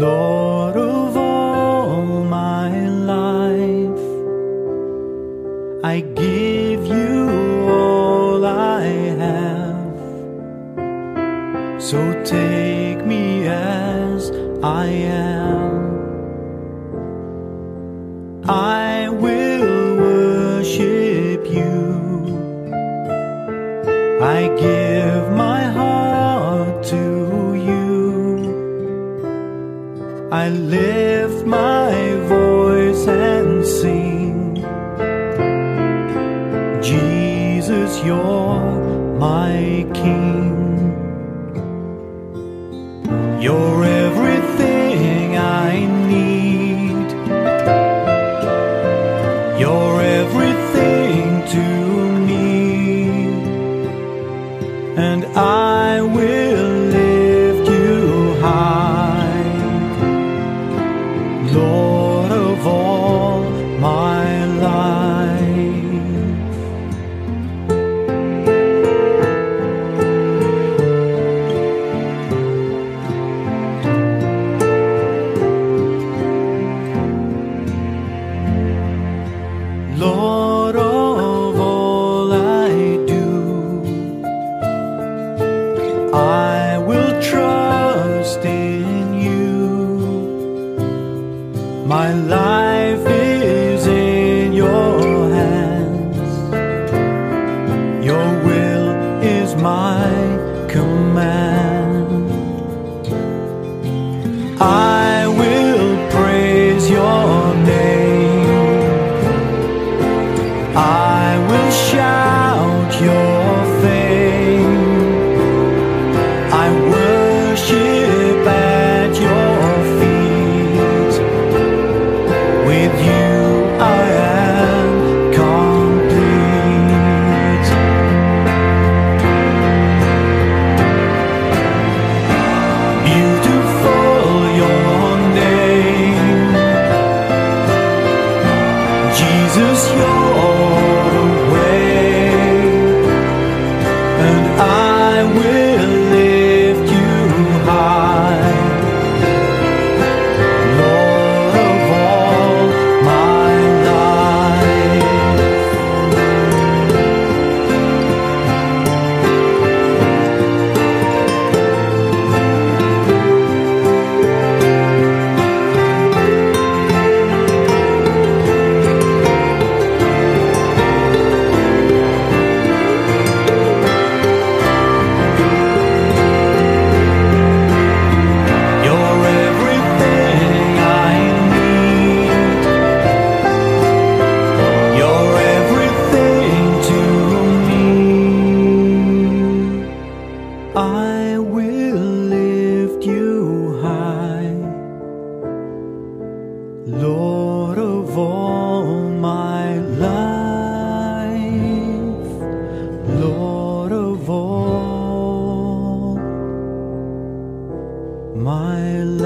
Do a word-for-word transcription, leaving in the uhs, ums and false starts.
Lord of all my life, I give you all I have. So take me as I am. I will worship you. I give my heart to you. I lift my voice and sing, Jesus, you're my King. You're everything I need. You're everything to me, and I will lift you high, Lord of all my life. Lord of all I do, I will trust in you. My life is in your hands. Your will is my command. I will praise your name. I will shout your fame. I worship at your feet. With you I am complete. Beautiful your name, Jesus, your way, and I will lift you high, Lord of all my life. You're everything I need. You're everything to me. I will lift you high, Lord of all my life, Lord of all my life.